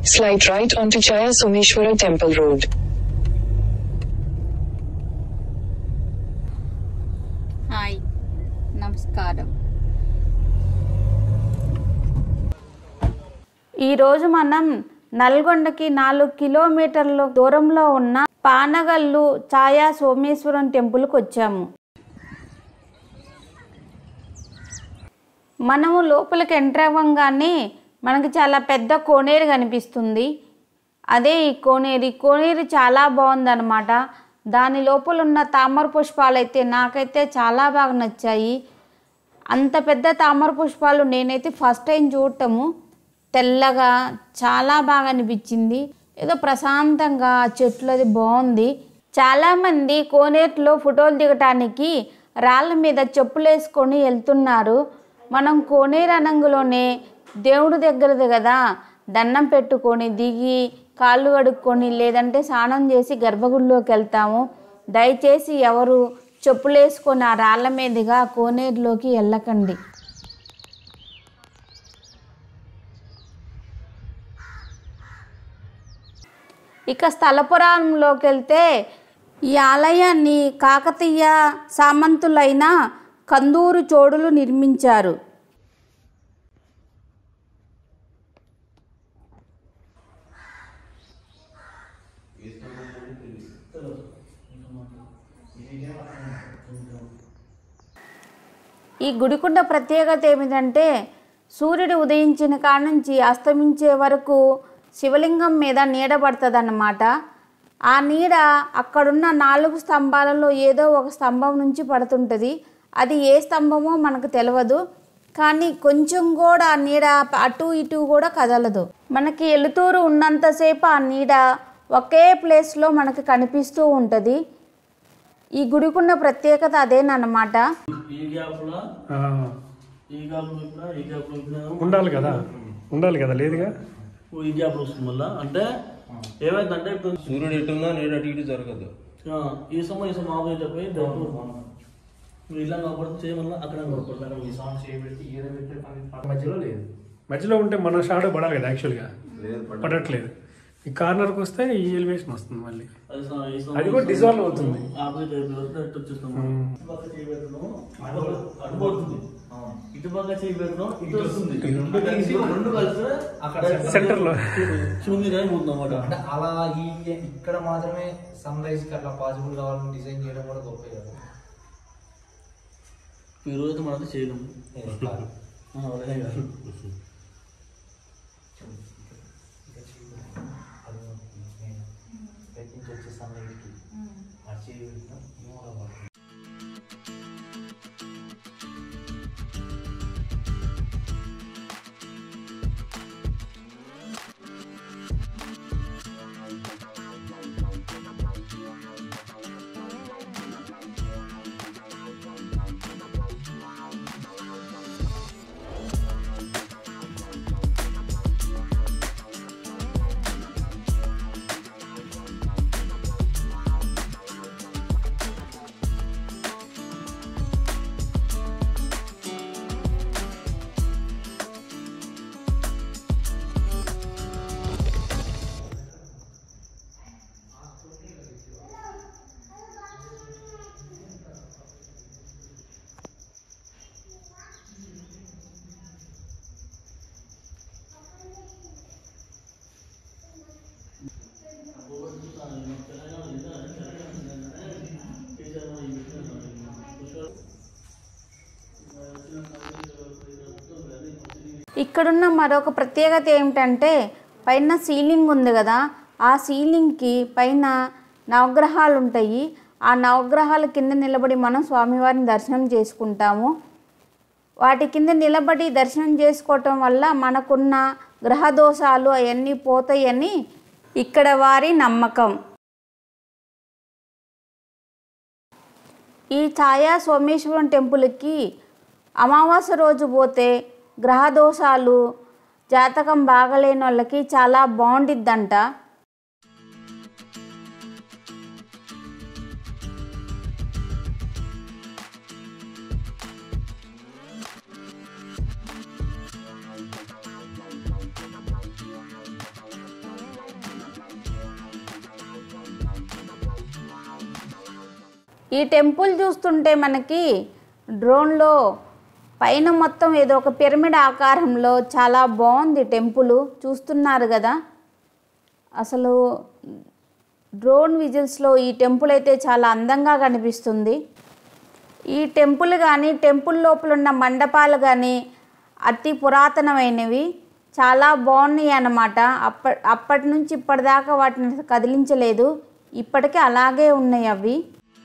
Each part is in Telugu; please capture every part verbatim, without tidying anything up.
Slide right onto Chaya Someshwara Temple Road. Hi, నమస్కారం. ఈరోజు మనం నల్గొండకి నాలుగు కిలోమీటర్ల దూరంలో ఉన్న పానగల్లు ఛాయా సోమేశ్వరం టెంపుల్కి వచ్చాము. మనము లోపలికి ఎంటర్ అవ్వగానే మనకి చాలా పెద్ద కోనేరు కనిపిస్తుంది. అదే ఈ కోనేరు. ఈ కోనేరు చాలా బాగుందన్నమాట. దాని లోపల ఉన్న తామర పుష్పాలు అయితే నాకైతే చాలా బాగా నచ్చాయి. అంత పెద్ద తామర పుష్పాలు నేనైతే ఫస్ట్ టైం చూడటము. తెల్లగా చాలా బాగా అనిపించింది. ఏదో ప్రశాంతంగా చెట్లు అది బాగుంది. చాలామంది కోనేరులో ఫోటోలు దిగటానికి రాళ్ళ మీద చెప్పులు వేసుకొని వెళ్తున్నారు. మనం కోనేరు అనంగులోనే దేవుడి దగ్గరది కదా, దండం పెట్టుకొని దిగి కాళ్ళు కడుక్కొని లేదంటే స్నానం చేసి గర్భగుడిలోకి వెళ్తాము. దయచేసి ఎవరు చెప్పులు వేసుకొని ఆ రాళ్ళ మీదుగా కోనేరులోకి వెళ్ళకండి. ఇక స్థల పురాణంలోకి వెళ్తే ఈ ఆలయాన్ని కాకతీయ సామంతులైన కందూరు చోడులు నిర్మించారు. ఈ గుడికుండ ప్రత్యేకత ఏమిటంటే సూర్యుడు ఉదయించిన కాడ నుంచి అస్తమించే వరకు శివలింగం మీద నీడ పడుతుంది అన్నమాట. ఆ నీడ అక్కడున్న నాలుగు స్తంభాలలో ఏదో ఒక స్తంభం నుంచి పడుతుంటుంది. అది ఏ స్తంభమో మనకు తెలియదు, కానీ కొంచెం కూడా ఆ నీడ అటు ఇటు కూడా కదలదు. మనకి ఎలుతూరు ఉన్నంతసేపు ఆ నీడ ఒకే ప్లేస్లో మనకి కనిపిస్తూ ఉంటుంది. ఈ గుడికున్న ప్రత్యేకత అదేనమాట. ఉండాలి కదా ఉండాలి కదా లేదుగా ఈ గ్యాప్ వస్తుంది వల్ల అంటే ఏమైందంటే ఇప్పుడు సూర్యుడు ఎటున్నా నీడ అటు ఇటు జరగదు. ఈ సమయం ఈ సమయం ఆపోజిట్ అయిపోయి ఇలా కనపడుతుంది చేయమల్ల అక్కడ మధ్యలో లేదు. మధ్యలో ఉంటే మన షాడో పడాలి కదా, యాక్చువల్గా పడట్లేదు. ఈ కార్నర్కి వస్తే ఈ ఎలివేషన్ వస్తుంది మళ్ళీ. అది కూడా డిజాల్వ్ అవుతుంది. ఆపోజిట్ అయిపోయి అటు వచ్చేస్తాము. అటు పడుతుంది, ఇటు పక్క చేయి పెట్టడం ఇటు వస్తుంది. రెండు కలిసి రెండు కలిసి అక్కడ సెంటర్ లో శూన్య పోతుందన్నమాట. అంటే అలా ఈ ఇక్కడ మాత్రమే సన్ రైజ్ కి అట్లా పాసిబుల్ కావాలని డిజైన్ చేయడం కూడా గొప్ప కదా. ఈ రోజు మనం చేయలేము. వచ్చే సన్ రైజ్ కి వచ్చి ఇక్కడున్న మరొక ప్రత్యేకత ఏమిటంటే పైన సీలింగ్ ఉంది కదా, ఆ సీలింగ్కి పైన నవగ్రహాలు ఉంటాయి. ఆ నవగ్రహాల కింద నిలబడి మనం స్వామివారిని దర్శనం చేసుకుంటాము. వాటి కింద నిలబడి దర్శనం చేసుకోవటం వల్ల మనకున్న గ్రహ దోషాలు అవన్నీ పోతాయని ఇక్కడ వారి నమ్మకం. ఈ ఛాయా సోమేశ్వరం టెంపుల్కి అమావాస్య రోజు పోతే గ్రహ దోషాలు జాతకం బాగలేని వాళ్ళకి చాలా బాగుండిద్దంట. ఈ టెంపుల్ చూస్తుంటే మనకి డ్రోన్లో పైన మొత్తం ఏదో ఒక పిరమిడ్ ఆకారంలో చాలా బాగుంది టెంపుల్, చూస్తున్నారు కదా. అసలు డ్రోన్ విజిల్స్లో ఈ టెంపుల్ అయితే చాలా అందంగా కనిపిస్తుంది. ఈ టెంపుల్ కానీ టెంపుల్ లోపల ఉన్న మండపాలు కానీ అతి పురాతనమైనవి, చాలా బాగున్నాయి అన్నమాట. అప్ప అప్పటి నుంచి ఇప్పటిదాకా వాటిని కదిలించలేదు, ఇప్పటికీ అలాగే ఉన్నాయి అవి.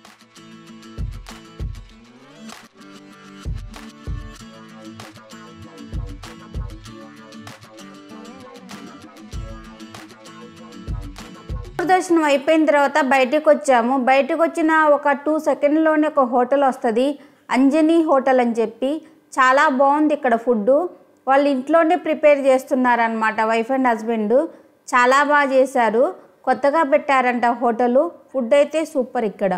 దర్శనం అయిపోయిన తర్వాత బయటకు వచ్చాము. బయటకు వచ్చిన ఒక టూ సెకండ్లోనే ఒక హోటల్ వస్తుంది, అంజనీ హోటల్ అని చెప్పి. చాలా బాగుంది ఇక్కడ ఫుడ్. వాళ్ళు ఇంట్లోనే ప్రిపేర్ చేస్తున్నారనమాట, వైఫ్ అండ్ హస్బెండ్. చాలా బాగా చేశారు, కొత్తగా పెట్టారంట హోటలు. ఫుడ్ అయితే సూపర్ ఇక్కడ.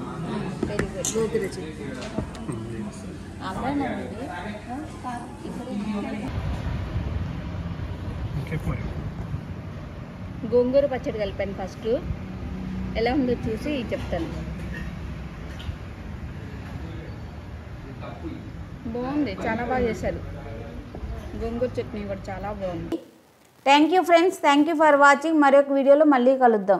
గోంగూర పచ్చడి కలిపాను ఫస్ట్, ఎలా ఉందో చూసి చెప్తాను. బాగుంది, చాలా బాగా చేశారు. గోంగూర చట్నీ కూడా చాలా బాగుంది. Thank you friends, thank you for watching. మరొక వీడియోలో మళ్ళీ కలుద్దాం.